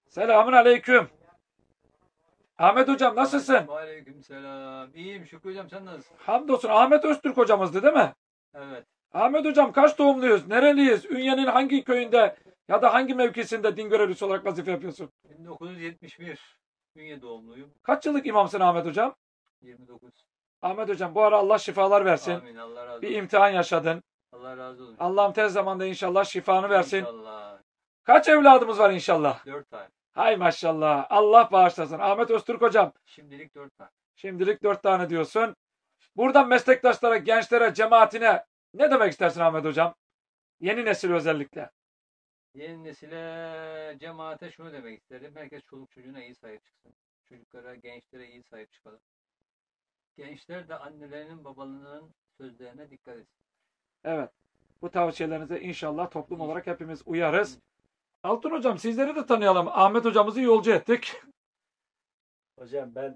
Selamun aleyküm. Ahmet hocam nasılsın? Aleykümselam. İyiyim Şükrü hocam, sen nasılsın? Hamdolsun. Ahmet Öztürk hocamızdı değil mi? Evet. Ahmet hocam kaç doğumluyuz? Nereliyiz? Ünye'nin hangi köyünde ya da hangi mevkisinde din görevlisi olarak vazife yapıyorsun? 1971 Ünye doğumluyum. Kaç yıllık imamsın Ahmet hocam? 29. Ahmet hocam bu ara Allah şifalar versin. Amin. Allah razı Bir olsun. imtihan yaşadın. Allah razı olsun. Allah'ım tez zamanda inşallah şifanı versin. İnşallah. Kaç evladımız var inşallah? 4 tane. Hay maşallah. Allah bağışlasın. Ahmet Öztürk hocam. Şimdilik 4 tane. Şimdilik 4 tane diyorsun. Buradan meslektaşlara, gençlere, cemaatine ne demek istersin Ahmet hocam? Yeni nesil özellikle. Yeni nesile, cemaate şunu demek isterim. Herkes çoluk çocuğuna iyi sahip çıksın. Çocuklara, gençlere iyi sahip çıkalım. Gençler de annelerinin, babalarının sözlerine dikkat etsin. Evet. Bu tavsiyelerinize inşallah toplum olarak hepimiz uyarız. Altun hocam sizleri de tanıyalım. Ahmet hocamızı yolcu ettik. Hocam ben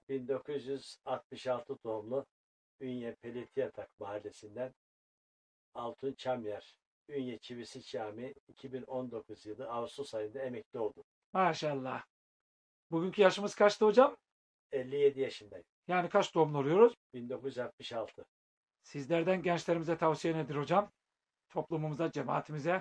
1966 doğumlu Ünye Pelitiyatak Mahallesi'nden Altun Çamyer, Ünye Çivisi Camii 2019 yılı Ağustos ayında emekli oldum. Maşallah. Bugünkü yaşımız kaçtı hocam? 57 yaşındayım. Yani kaç doğumlu oluyoruz? 1966. Sizlerden gençlerimize tavsiye nedir hocam? Toplumumuza, cemaatimize.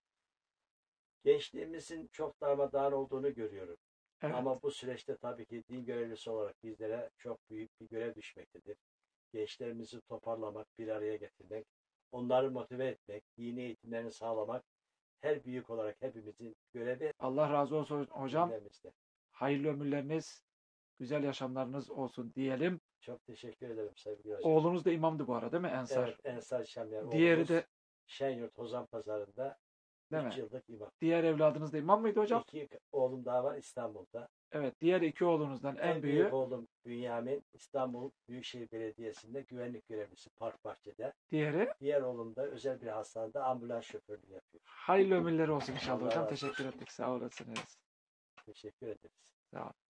Gençliğimizin çok darmadağın olduğunu görüyorum. Evet. Ama bu süreçte tabii ki din görevlisi olarak bizlere çok büyük bir görev düşmektedir. Gençlerimizi toparlamak, bir araya getirmek, onları motive etmek, dini eğitimlerini sağlamak her büyük olarak hepimizin görevi Allah razı olsun hocam. ellerimizde. Hayırlı ömürleriniz, güzel yaşamlarınız olsun diyelim. Çok teşekkür ederim sevgili hocam. Oğlunuz da imamdı bu arada değil mi? Ensar. Evet, Ensar Şamyer Diğeri oğlumuz de Şenyurt Hozan Pazarı'nda değil 3 mi? yıllık imam. Diğer evladınız da imam mıydı hocam? 2 oğlum daha var İstanbul'da. Evet, diğer 2 oğlunuzdan en En büyüğü büyük oğlum Bünyamin İstanbul Büyükşehir Belediyesi'nde güvenlik görevlisi Park Bahçe'de. diğeri. Diğer oğlum da özel bir hastanede ambulans şoförlüğü yapıyor. Hayırlı ömürleri olsun inşallah Allah hocam. razı Teşekkür olsun. ettik. Sağ olasınız. Teşekkür ederiz. Sağ olun.